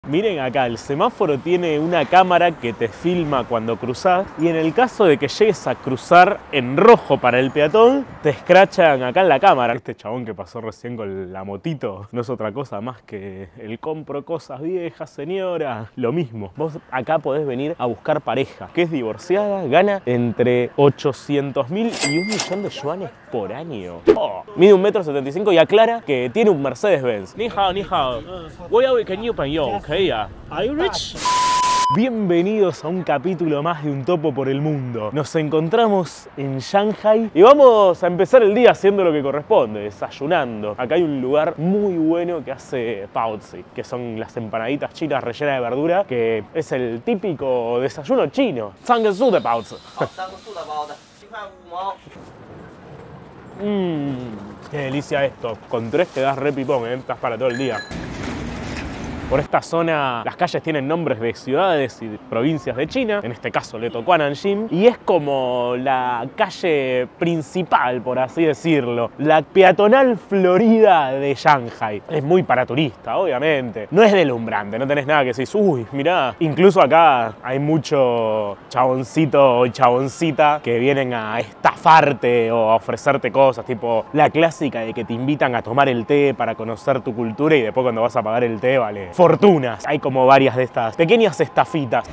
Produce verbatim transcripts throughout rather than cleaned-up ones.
Miren acá, el semáforo tiene una cámara que te filma cuando cruzás y en el caso de que llegues a cruzar en rojo para el peatón, te escrachan acá en la cámara. Este chabón que pasó recién con la motito no es otra cosa más que el compro cosas viejas, señora. Lo mismo, vos acá podés venir a buscar pareja que es divorciada, gana entre ochocientos mil y un millón de yuanes por año. Oh, mide un metro setenta y cinco y aclara que tiene un Mercedes-Benz. Ni hao, ni hao. Voy a ver que ni ¿Are you rich? Bienvenidos a un capítulo más de Un Topo por el Mundo. Nos encontramos en Shanghai y vamos a empezar el día haciendo lo que corresponde, desayunando. Acá hay un lugar muy bueno que hace baozi, que son las empanaditas chinas rellenas de verdura, que es el típico desayuno chino. Zhangsu de baozi. Mmm, qué delicia esto. Con tres te das re pipón, ¿eh? Estás para todo el día. Por esta zona las calles tienen nombres de ciudades y de provincias de China, en este caso le tocó a Nanjing, y es como la calle principal, por así decirlo, la peatonal florida de Shanghai. Es muy para turista, obviamente. No es deslumbrante, no tenés nada que decir, uy, mirá. Incluso acá hay mucho chaboncito y chaboncita que vienen a estafarte o a ofrecerte cosas, tipo la clásica de que te invitan a tomar el té para conocer tu cultura y después cuando vas a pagar el té vale fortunas. Hay como varias de estas pequeñas estafitas.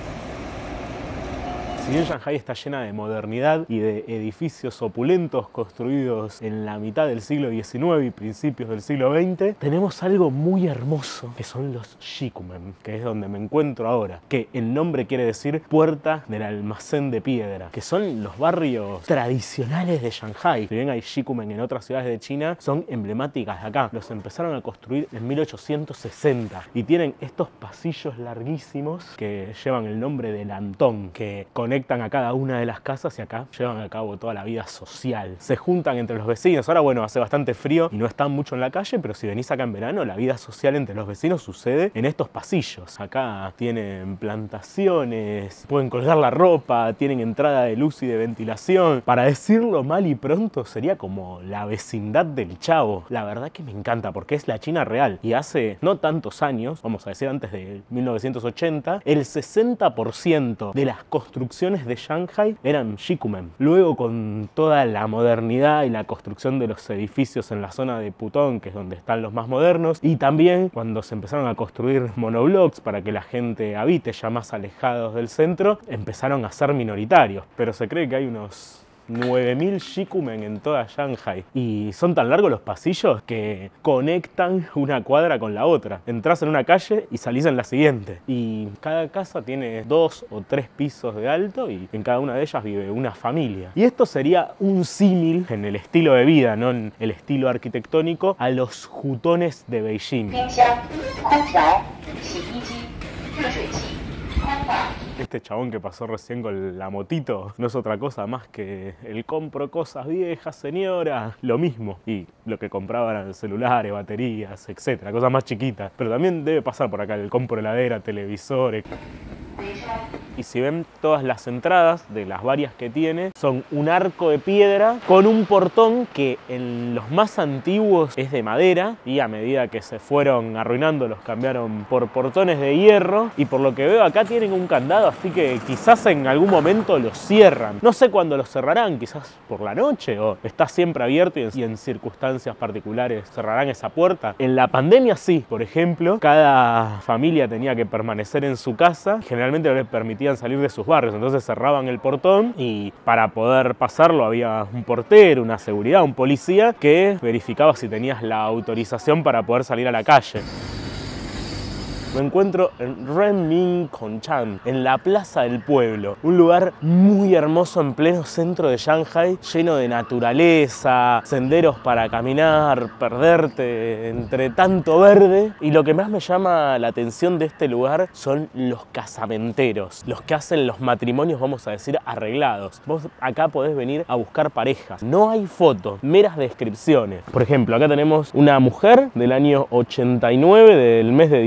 Si bien Shanghai está llena de modernidad y de edificios opulentos construidos en la mitad del siglo diecinueve y principios del siglo veinte, tenemos algo muy hermoso que son los shikumen, que es donde me encuentro ahora, que el nombre quiere decir puerta del almacén de piedra, que son los barrios tradicionales de Shanghai. Si bien hay shikumen en otras ciudades de China, son emblemáticas de acá. Los empezaron a construir en mil ochocientos sesenta y tienen estos pasillos larguísimos que llevan el nombre de lantón, que conectan a cada una de las casas y acá llevan a cabo toda la vida social. Se juntan entre los vecinos. Ahora, bueno, hace bastante frío y no están mucho en la calle, pero si venís acá en verano, la vida social entre los vecinos sucede en estos pasillos. Acá tienen plantaciones, pueden colgar la ropa, tienen entrada de luz y de ventilación. Para decirlo mal y pronto, sería como la vecindad del Chavo. La verdad que me encanta porque es la China real. Y hace no tantos años, vamos a decir antes de mil novecientos ochenta, el sesenta por ciento de las construcciones de Shanghai eran shikumen. Luego, con toda la modernidad y la construcción de los edificios en la zona de Pudong, que es donde están los más modernos, y también cuando se empezaron a construir monoblocks para que la gente habite ya más alejados del centro, empezaron a ser minoritarios. Pero se cree que hay unos nueve mil shikumen en toda Shanghai. Y son tan largos los pasillos que conectan una cuadra con la otra. Entrás en una calle y salís en la siguiente. Y cada casa tiene dos o tres pisos de alto y en cada una de ellas vive una familia. Y esto sería un símil en el estilo de vida, no en el estilo arquitectónico, a los jutones de Beijing. Este chabón que pasó recién con la motito no es otra cosa más que el compro cosas viejas, señora. Lo mismo. Y lo que compraba eran celulares, baterías, etcétera. Cosas más chiquitas. Pero también debe pasar por acá el compro heladera, televisores. Y si ven, todas las entradas de las varias que tiene son un arco de piedra con un portón que en los más antiguos es de madera y a medida que se fueron arruinando los cambiaron por portones de hierro y por lo que veo acá tienen un candado, así que quizás en algún momento los cierran. No sé cuándo los cerrarán, quizás por la noche o está siempre abierto y en, y en circunstancias particulares cerrarán esa puerta. En la pandemia sí, por ejemplo, cada familia tenía que permanecer en su casa, generalmente no les permitían salir de sus barrios, entonces cerraban el portón y para poder pasarlo había un portero, una seguridad, un policía que verificaba si tenías la autorización para poder salir a la calle. Me encuentro en Renminkonchan, en la Plaza del Pueblo, un lugar muy hermoso en pleno centro de Shanghai, lleno de naturaleza, senderos para caminar, perderte entre tanto verde. Y lo que más me llama la atención de este lugar son los casamenteros, los que hacen los matrimonios, vamos a decir, arreglados. Vos acá podés venir a buscar parejas. No hay fotos, meras descripciones. Por ejemplo, acá tenemos una mujer del año ochenta y nueve, del mes de diciembre,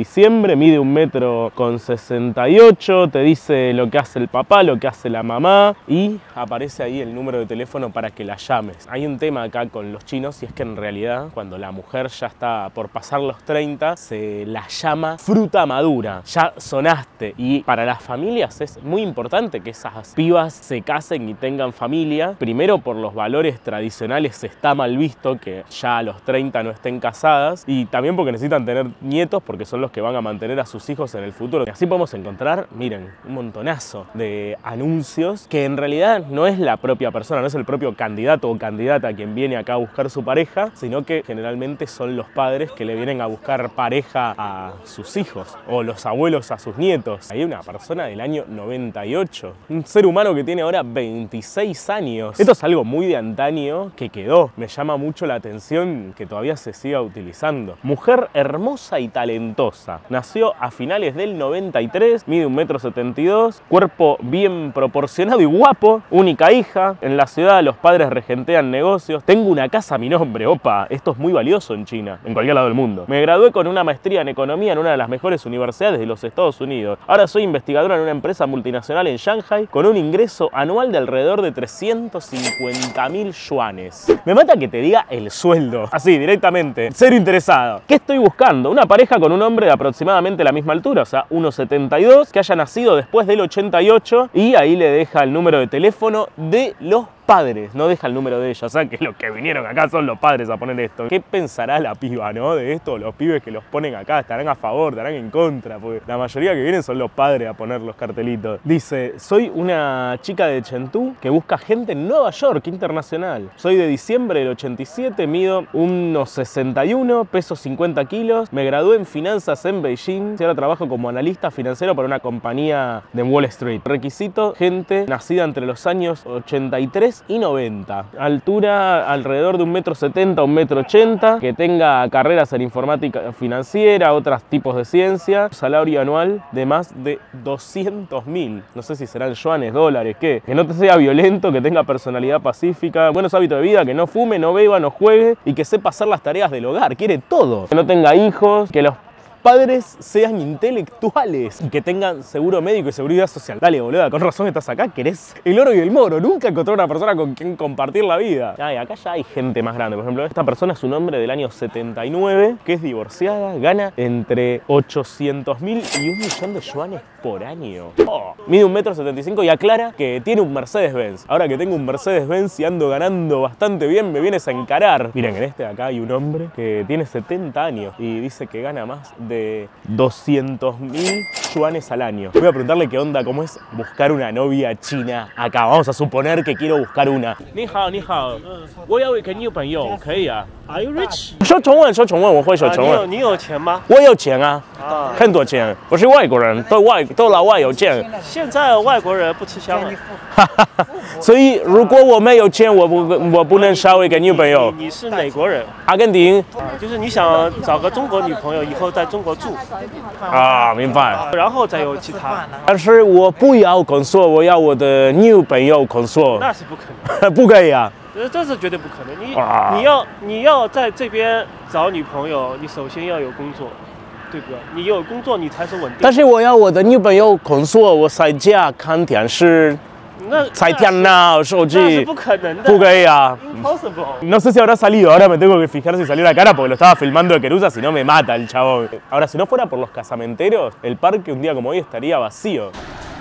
nombre, mide un metro con sesenta y ocho, te dice lo que hace el papá, lo que hace la mamá y aparece ahí el número de teléfono para que la llames. Hay un tema acá con los chinos y es que en realidad cuando la mujer ya está por pasar los treinta se la llama fruta madura, ya sonaste, y para las familias es muy importante que esas pibas se casen y tengan familia. Primero por los valores tradicionales está mal visto que ya a los treinta no estén casadas, y también porque necesitan tener nietos porque son los que van a mantener a sus hijos en el futuro. Y así podemos encontrar, miren, un montonazo de anuncios que en realidad no es la propia persona, no es el propio candidato o candidata quien viene acá a buscar su pareja, sino que generalmente son los padres que le vienen a buscar pareja a sus hijos o los abuelos a sus nietos. Hay una persona del año noventa y ocho, un ser humano que tiene ahora veintiséis años. Esto es algo muy de antaño que quedó. Me llama mucho la atención que todavía se siga utilizando. Mujer hermosa y talentosa. Nació a finales del noventa y tres, mide un metro setenta y dos, cuerpo bien proporcionado y guapo, única hija. En la ciudad los padres regentean negocios. Tengo una casa a mi nombre, opa, esto es muy valioso en China, en cualquier lado del mundo. Me gradué con una maestría en economía en una de las mejores universidades de los Estados Unidos. Ahora soy investigadora en una empresa multinacional en Shanghai con un ingreso anual de alrededor de trescientos cincuenta mil yuanes. Me mata que te diga el sueldo, así directamente, cero interesado. ¿Qué estoy buscando? Una pareja con un hombre de aproximadamente la misma altura, o sea, uno setenta y dos, que haya nacido después del ochenta y ocho, y ahí le deja el número de teléfono de los padres, no deja el número de ella. O sea que los que vinieron acá son los padres a poner esto. ¿Qué pensará la piba, no? De esto, los pibes que los ponen acá, ¿estarán a favor, estarán en contra? Porque la mayoría que vienen son los padres a poner los cartelitos. Dice, soy una chica de Chengdu que busca gente en Nueva York, internacional. Soy de diciembre del ochenta y siete, mido unos sesenta y uno, peso cincuenta kilos, me gradué en finanzas en Beijing y ahora trabajo como analista financiero para una compañía de Wall Street. Requisito, gente nacida entre los años ochenta y tres y noventa. Altura alrededor de un metro setenta, un metro ochenta, que tenga carreras en informática financiera, otros tipos de ciencia. Salario anual de más de doscientos mil. No sé si serán yuanes, dólares, qué. Que no te sea violento, que tenga personalidad pacífica, buenos hábitos de vida, que no fume, no beba, no juegue y que sepa hacer las tareas del hogar. Quiere todo. Que no tenga hijos, que los padres sean intelectuales y que tengan seguro médico y seguridad social. Dale, boluda, con razón estás acá, querés el oro y el moro. Nunca encontré una persona con quien compartir la vida. Ay, acá ya hay gente más grande. Por ejemplo, esta persona es un hombre del año setenta y nueve, que es divorciada, gana entre ochocientos mil y un millón de yuanes por año. Oh. Mide un metro setenta y cinco y aclara que tiene un Mercedes-Benz. Ahora que tengo un Mercedes-Benz y ando ganando bastante bien, me vienes a encarar. Miren, en este de acá hay un hombre que tiene setenta años y dice que gana más de doscientos mil yuanes al año. Voy a preguntarle qué onda, cómo es buscar una novia china acá. Vamos a suponer que quiero buscar una. Ni hao, ni hao. Voy a ver que女朋友可以啊 Are you rich? 说中文，说中文，我会说中文。 你有钱吗？ 我有钱啊，很多钱。我是外国人，对外对老外有钱。 现在外国人不吃香了。 所以如果我没有钱，我不我不能找一个女朋友。 你是哪国人？ 阿根廷。 就是你想找个中国女朋友，以后在中国住。 啊，明白。 然后再有其他。 但是我不要工作，我要我的女朋友工作。 那是不可能。 不可以啊。 这这是绝对不可能。你、啊、你要你要在这边找女朋友，你首先要有工作，对不对？你有工作，你才是稳定。 但是我要我的女朋友工作，我在家看电视， 那在电脑、手机， 那是不可能的。 不可以啊 Impossible. No sé si habrá salido, ahora me tengo que fijar si salió la cara porque lo estaba filmando de Querusa, si no me mata el chabón. Ahora, si no fuera por los casamenteros, el parque un día como hoy estaría vacío.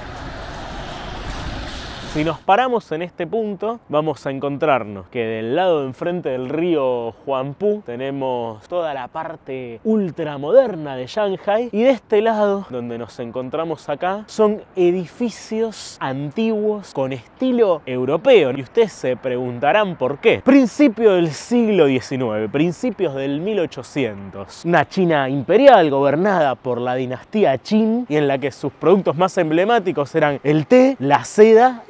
Si nos paramos en este punto, vamos a encontrarnos que del lado de enfrente del río Huangpu tenemos toda la parte ultramoderna de Shanghai, y de este lado, donde nos encontramos acá, son edificios antiguos con estilo europeo. Y ustedes se preguntarán por qué. Principio del siglo diecinueve, principios del mil ochocientos. Una China imperial gobernada por la dinastía Qin y en la que sus productos más emblemáticos eran el té, la seda y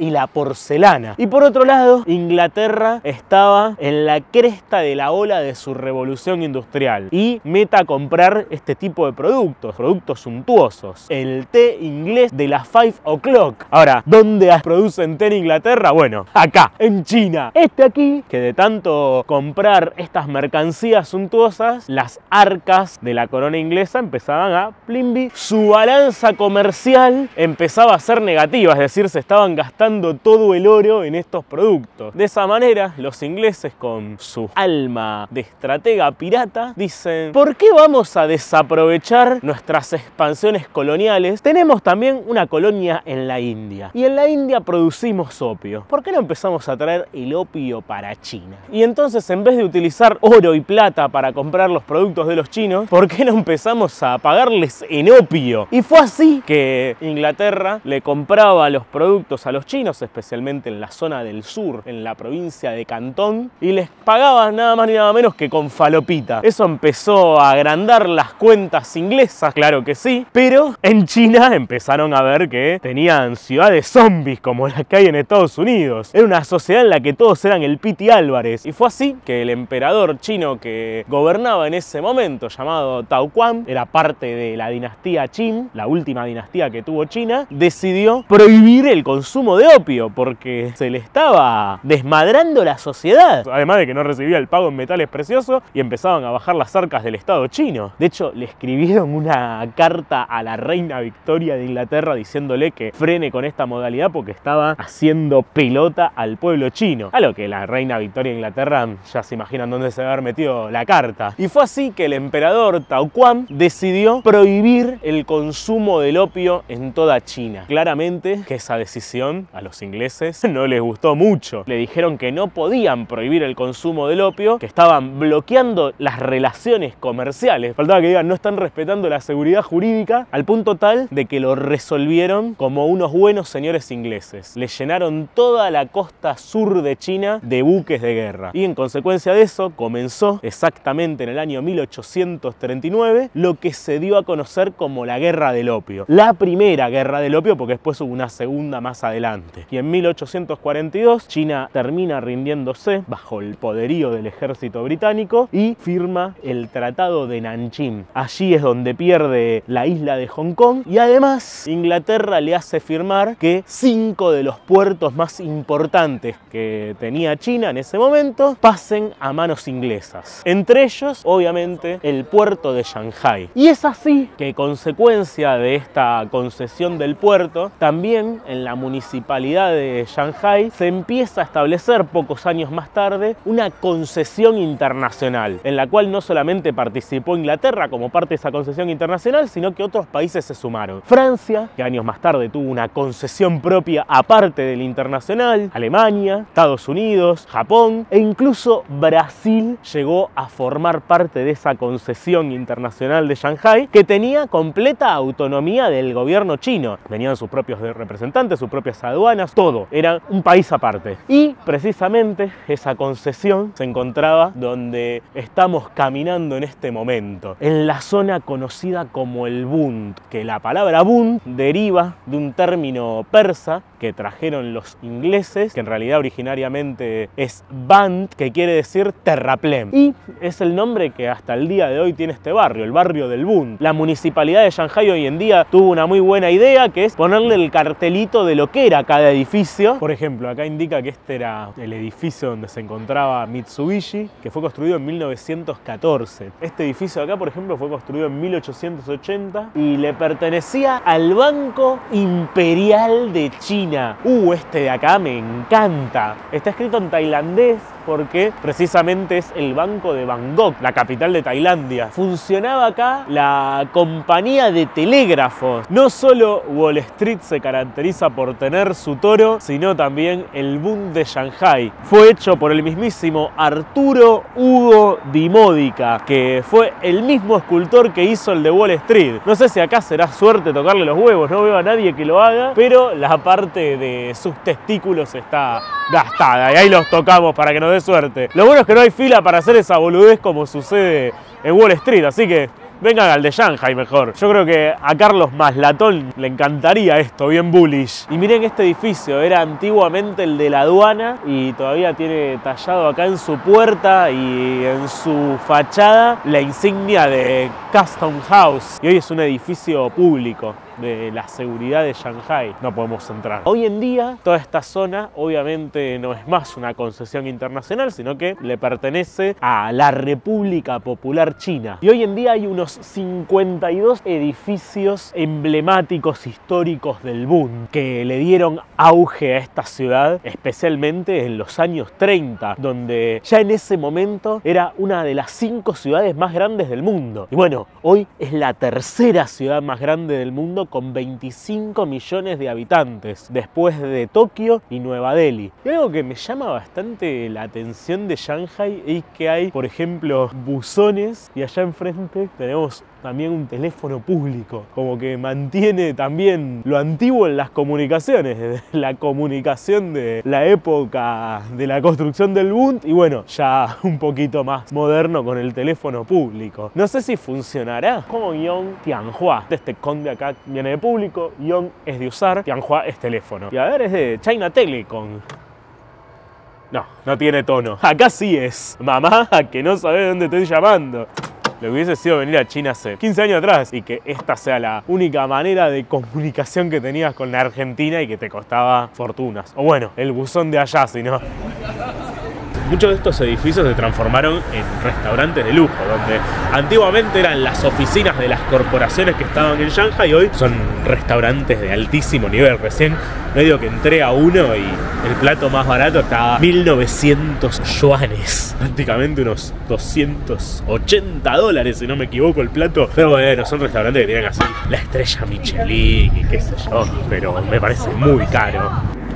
y la porcelana. Y por otro lado, Inglaterra estaba en la cresta de la ola de su revolución industrial y meta a comprar este tipo de productos, productos suntuosos. El té inglés de las five o'clock. Ahora, ¿dónde producen té en Inglaterra? Bueno, acá, en China. Este aquí, que de tanto comprar estas mercancías suntuosas, las arcas de la corona inglesa empezaban a plimbi. Su balanza comercial empezaba a ser negativa, es decir, se estaban gastando todo el oro en estos productos. De esa manera, los ingleses, con su alma de estratega pirata, dicen: ¿por qué vamos a desaprovechar nuestras expansiones coloniales? Tenemos también una colonia en la India y en la India producimos opio. ¿Por qué no empezamos a traer el opio para China? Y entonces, en vez de utilizar oro y plata para comprar los productos de los chinos, ¿por qué no empezamos a pagarles en opio? Y fue así que Inglaterra le compraba los productos a los chinos, especialmente en la zona del sur, en la provincia de Cantón, y les pagaba nada más ni nada menos que con falopita. Eso empezó a agrandar las cuentas inglesas, claro que sí, pero en China empezaron a ver que tenían ciudades zombies como las que hay en Estados Unidos. Era una sociedad en la que todos eran el Piti Álvarez, y fue así que el emperador chino que gobernaba en ese momento, llamado Tao Quan, era parte de la dinastía Qin, la última dinastía que tuvo China, decidió prohibir el consumo de opio porque se le estaba desmadrando la sociedad. Además de que no recibía el pago en metales preciosos y empezaban a bajar las arcas del Estado chino. De hecho, le escribieron una carta a la reina Victoria de Inglaterra diciéndole que frene con esta modalidad porque estaba haciendo pelota al pueblo chino. A lo que la reina Victoria de Inglaterra ya se imaginan dónde se debe haber metido la carta. Y fue así que el emperador Tao Quan decidió prohibir el consumo del opio en toda China. Claramente que esa decisión a los ingleses no les gustó mucho. Le dijeron que no podían prohibir el consumo del opio, que estaban bloqueando las relaciones comerciales. Faltaba que digan, no están respetando la seguridad jurídica, al punto tal de que lo resolvieron como unos buenos señores ingleses. Le llenaron toda la costa sur de China de buques de guerra. Y en consecuencia de eso comenzó exactamente en el año mil ochocientos treinta y nueve lo que se dio a conocer como la Guerra del Opio. La primera Guerra del Opio, porque después hubo una segunda más adelante. Y en mil ochocientos cuarenta y dos China termina rindiéndose bajo el poderío del ejército británico y firma el Tratado de Nanjing. Allí es donde pierde la isla de Hong Kong y además Inglaterra le hace firmar que cinco de los puertos más importantes que tenía China en ese momento pasen a manos inglesas. Entre ellos, obviamente, el puerto de Shanghái. Y es así que, consecuencia de esta concesión del puerto, también en la municipalidad de Shanghái se empieza a establecer pocos años más tarde una concesión internacional, en la cual no solamente participó Inglaterra como parte de esa concesión internacional, sino que otros países se sumaron. Francia, que años más tarde tuvo una concesión propia aparte del internacional, Alemania, Estados Unidos, Japón e incluso Brasil llegó a formar parte de esa concesión internacional de Shanghái, que tenía completa autonomía del gobierno chino. Venían sus propios representantes, sus propias aduanas, todo. Era un país aparte. Y precisamente esa concesión se encontraba donde estamos caminando en este momento, en la zona conocida como el Bund, que la palabra Bund deriva de un término persa que trajeron los ingleses, que en realidad originariamente es Band, que quiere decir terraplén. Y es el nombre que hasta el día de hoy tiene este barrio, el barrio del Bund. La municipalidad de Shanghái hoy en día tuvo una muy buena idea, que es ponerle el cartelito de lo que era cada edificio. Por ejemplo, acá indica que este era el edificio donde se encontraba Mitsubishi, que fue construido en mil novecientos catorce. Este edificio de acá, por ejemplo, fue construido en mil ochocientos ochenta y le pertenecía al Banco Imperial de China. Uh, este de acá me encanta. Está escrito en tailandés porque precisamente es el Banco de Bangkok, la capital de Tailandia. Funcionaba acá la compañía de telégrafos. No solo Wall Street se caracteriza por tener su toro, sino también el Bund de Shanghái. Fue hecho por el mismísimo Arturo Hugo Di Modica, que fue el mismo escultor que hizo el de Wall Street. No sé si acá será suerte tocarle los huevos, no veo a nadie que lo haga, pero la parte de sus testículos está gastada y ahí los tocamos para que nos dé suerte. Lo bueno es que no hay fila para hacer esa boludez como sucede en Wall Street, así que Vengan al de Shanghai mejor. Yo creo que a Carlos Maslatón le encantaría esto, bien bullish. Y miren este edificio, era antiguamente el de la aduana y todavía tiene tallado acá en su puerta y en su fachada la insignia de Custom House. Y hoy es un edificio público de la seguridad de Shanghai. No podemos entrar. Hoy en día, toda esta zona obviamente no es más una concesión internacional, sino que le pertenece a la República Popular China. Y hoy en día hay unos cincuenta y dos edificios emblemáticos históricos del boom que le dieron auge a esta ciudad, especialmente en los años treinta, donde ya en ese momento era una de las cinco ciudades más grandes del mundo. Y bueno, hoy es la tercera ciudad más grande del mundo con veinticinco millones de habitantes, después de Tokio y Nueva Delhi. Y algo que me llama bastante la atención de Shanghai es que hay, por ejemplo, buzones y allá enfrente tenemos también un teléfono público, como que mantiene también lo antiguo en las comunicaciones, la comunicación de la época de la construcción del Bund y bueno, ya un poquito más moderno con el teléfono público. No sé si funcionará. Como Yong Tianhua, este conde acá viene de público, Yong es de usar, Tianhua es teléfono. Y a ver, es de China Telecom. No, no tiene tono. Acá sí es. Mamá, que no sabés dónde estoy llamando. Lo que hubiese sido venir a China hace quince años atrás y que esta sea la única manera de comunicación que tenías con la Argentina y que te costaba fortunas. O bueno, el buzón de allá, si no. Muchos de estos edificios se transformaron en restaurantes de lujo, donde antiguamente eran las oficinas de las corporaciones que estaban en Shanghai y hoy son restaurantes de altísimo nivel. Recién medio que entré a uno y el plato más barato estaba mil novecientos yuanes, prácticamente unos doscientos ochenta dólares si no me equivoco el plato. Pero bueno, son restaurantes que tienen así la estrella Michelin y qué sé yo, pero me parece muy caro.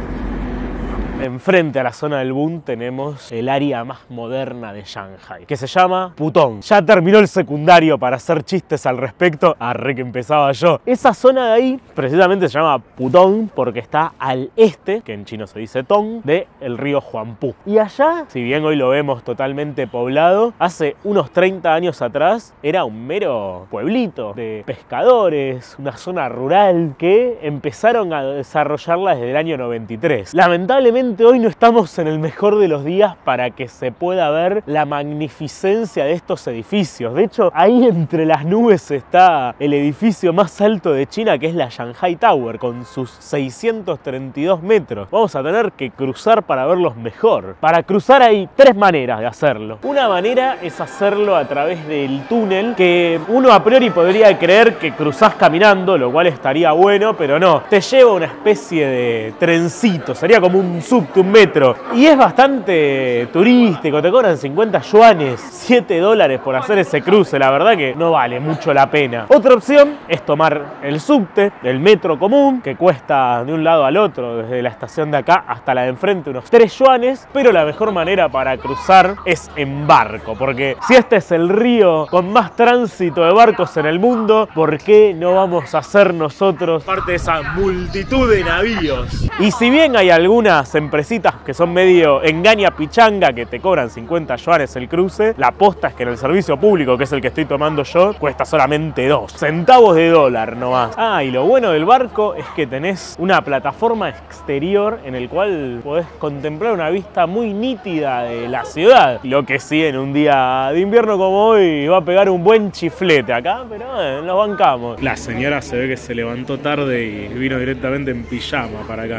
Enfrente a la zona del Bund tenemos el área más moderna de Shanghai, que se llama Pudong. Ya terminó el secundario para hacer chistes al respecto, arre que empezaba yo. Esa zona de ahí precisamente se llama Pudong porque está al este, que en chino se dice Tong, del río Huangpu. Y allá, si bien hoy lo vemos totalmente poblado, hace unos treinta años atrás era un mero pueblito de pescadores, una zona rural que empezaron a desarrollarla desde el año noventa y tres. Lamentablemente hoy no estamos en el mejor de los días para que se pueda ver la magnificencia de estos edificios. De hecho, ahí entre las nubes está el edificio más alto de China, que es la Shanghai Tower, con sus seiscientos treinta y dos metros. Vamos a tener que cruzar para verlos mejor. Para cruzar hay tres maneras de hacerlo. Una manera es hacerlo a través del túnel, que uno a priori podría creer que cruzás caminando, lo cual estaría bueno, pero no. Te lleva una especie de trencito, sería como un subte, un metro. Y es bastante turístico, te cobran cincuenta yuanes, siete dólares por hacer ese cruce. La verdad que no vale mucho la pena. Otra opción es tomar el subte, el metro común, que cuesta de un lado al otro, desde la estación de acá hasta la de enfrente, unos tres yuanes. Pero la mejor manera para cruzar es en barco, porque si este es el río con más tránsito de barcos en el mundo, ¿por qué no vamos a ser nosotros parte de esa multitud de navíos? Y si bien hay algunas empresitas que son medio engaña pichanga, que te cobran cincuenta yuanes el cruce, la posta es que en el servicio público, que es el que estoy tomando yo, cuesta solamente dos centavos de dólar nomás. Ah, y lo bueno del barco es que tenés una plataforma exterior en el cual podés contemplar una vista muy nítida de la ciudad. Lo que sí, en un día de invierno como hoy va a pegar un buen chiflete acá, pero eh, nos bancamos. La señora se ve que se levantó tarde y vino directamente en pijama para acá.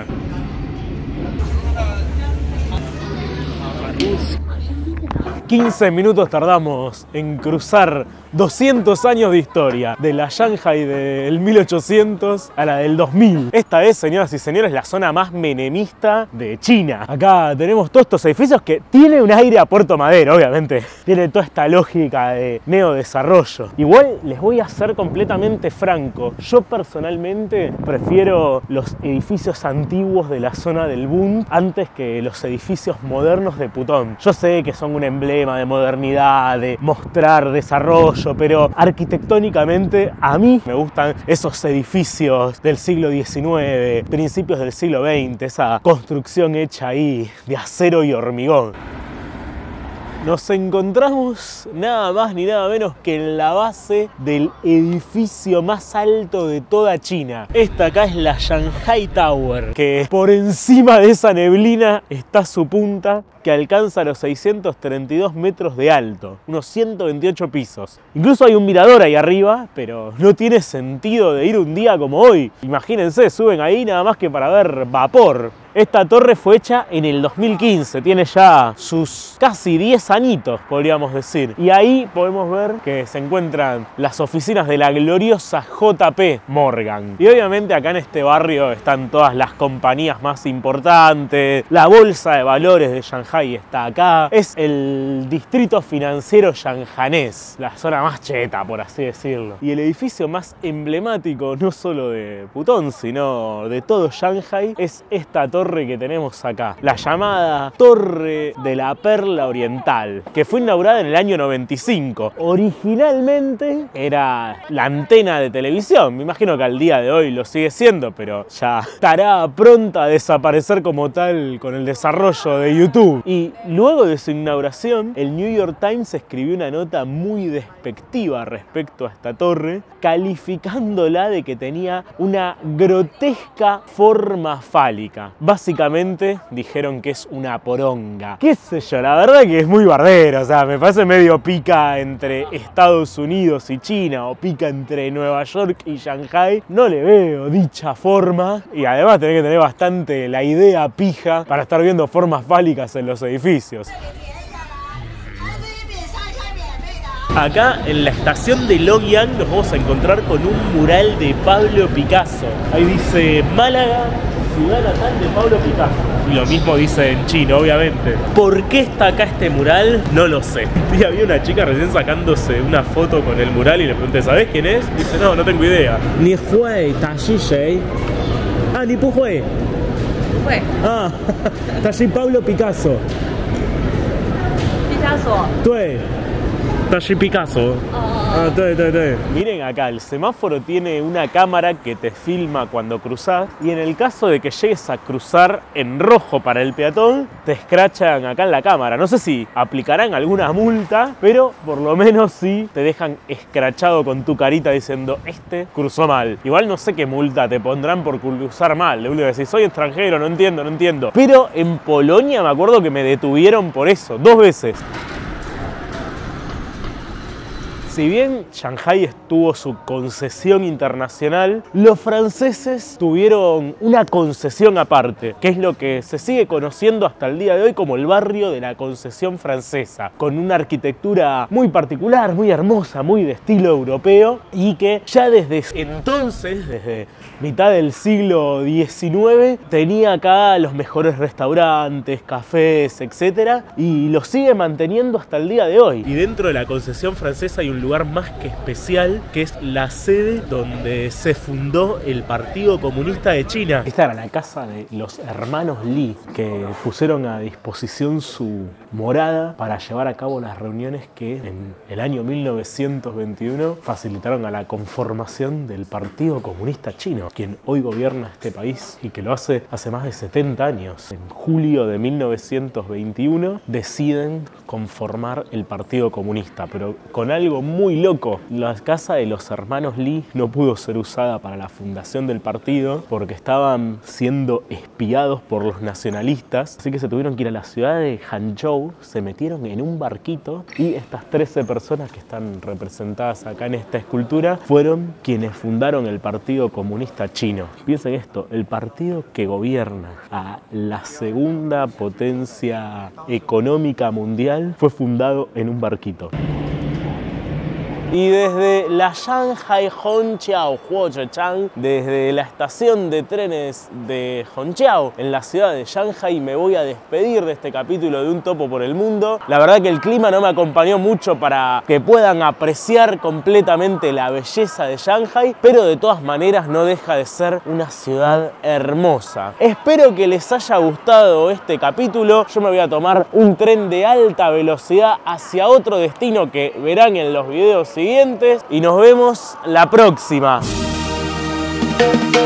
quince minutos tardamos en cruzar doscientos años de historia, de la Shanghai del mil ochocientos a la del dos mil. Esta es, señoras y señores, la zona más menemista de China. Acá tenemos todos estos edificios que tienen un aire a Puerto Madero, obviamente. Tiene toda esta lógica de neodesarrollo. Igual les voy a ser completamente franco. Yo personalmente prefiero los edificios antiguos de la zona del Bund antes que los edificios modernos de Pudong. Yo sé que son un emblema de modernidad, de mostrar desarrollo, pero arquitectónicamente a mí me gustan esos edificios del siglo diecinueve, principios del siglo veinte, esa construcción hecha ahí de acero y hormigón. nos encontramos nada más ni nada menos que en la base del edificio más alto de toda China. Esta acá es la Shanghai Tower, que por encima de esa neblina está su punta, que alcanza los seiscientos treinta y dos metros de alto, unos ciento veintiocho pisos. Incluso hay un mirador ahí arriba, pero no tiene sentido de ir un día como hoy. Imagínense, suben ahí nada más que para ver vapor. Esta torre fue hecha en el dos mil quince, tiene ya sus casi diez añitos, podríamos decir. Y ahí podemos ver que se encuentran las oficinas de la gloriosa J P Morgan. Y obviamente acá en este barrio están todas las compañías más importantes, la bolsa de valores de Shanghai está acá, es el distrito financiero shanghanés, la zona más cheta, por así decirlo. Y el edificio más emblemático, no solo de Pudong, sino de todo Shanghai, es esta torre que tenemos acá, la llamada Torre de la Perla Oriental, que fue inaugurada en el año noventa y cinco. Originalmente era la antena de televisión, me imagino que al día de hoy lo sigue siendo, pero ya estará pronta a desaparecer como tal con el desarrollo de YouTube. Y luego de su inauguración, el New York Times escribió una nota muy despectiva respecto a esta torre, calificándola de que tenía una grotesca forma fálica. Básicamente dijeron que es una poronga. Qué sé yo, la verdad que es muy bardero, o sea, me parece medio pica entre Estados Unidos y China o pica entre Nueva York y Shanghai. No le veo dicha forma y además tenés que tener bastante la idea pija para estar viendo formas fálicas en los edificios. Acá en la estación de Longyang nos vamos a encontrar con un mural de Pablo Picasso. Ahí dice Málaga, ciudad natal de Pablo Picasso. Y lo mismo dice en chino, obviamente. ¿Por qué está acá este mural? No lo sé. Y había una chica recién sacándose una foto con el mural y le pregunté, ¿sabés quién es? Y dice, no, no tengo idea. Ni hui, ta shi shei. Ah, ni pu hui. Hui. Ah, ta shi Pablo Picasso. Picasso. Dui. Ta shi Picasso. Ah,对对对. Miren acá, el semáforo tiene una cámara que te filma cuando cruzás y en el caso de que llegues a cruzar en rojo para el peatón, te escrachan acá en la cámara. No sé si aplicarán alguna multa, pero por lo menos sí te dejan escrachado con tu carita diciendo este cruzó mal. Igual no sé qué multa te pondrán por cruzar mal. Le voy a decir, soy extranjero, no entiendo, no entiendo. Pero en Polonia me acuerdo que me detuvieron por eso, dos veces. Si bien Shanghai tuvo su concesión internacional, los franceses tuvieron una concesión aparte, que es lo que se sigue conociendo hasta el día de hoy como el barrio de la concesión francesa, con una arquitectura muy particular, muy hermosa, muy de estilo europeo, y que ya desde entonces, desde mitad del siglo diecinueve, tenía acá los mejores restaurantes, cafés, etcétera, y lo sigue manteniendo hasta el día de hoy. Y dentro de la concesión francesa hay un lugar más que especial, que es la sede donde se fundó el Partido Comunista de China. Esta era la casa de los hermanos Lee, que pusieron a disposición su morada para llevar a cabo las reuniones que en el año mil novecientos veintiuno facilitaron a la conformación del Partido Comunista Chino, quien hoy gobierna este país y que lo hace hace más de setenta años. En julio de mil novecientos veintiuno deciden conformar el Partido Comunista, pero con algo muy loco. La casa de los hermanos Lee no pudo ser usada para la fundación del partido porque estaban siendo espiados por los nacionalistas, así que se tuvieron que ir a la ciudad de Hangzhou, se metieron en un barquito y estas trece personas que están representadas acá en esta escultura fueron quienes fundaron el Partido Comunista Chino. Piensen esto, el partido que gobierna a la segunda potencia económica mundial fue fundado en un barquito. Y desde la Shanghai Hongqiao Huochechang, desde la estación de trenes de Hongqiao, en la ciudad de Shanghai, me voy a despedir de este capítulo de Un Topo por el Mundo. La verdad que el clima no me acompañó mucho para que puedan apreciar completamente la belleza de Shanghai, pero de todas maneras no deja de ser una ciudad hermosa. Espero que les haya gustado este capítulo. Yo me voy a tomar un tren de alta velocidad hacia otro destino que verán en los videos siguientes y nos vemos la próxima.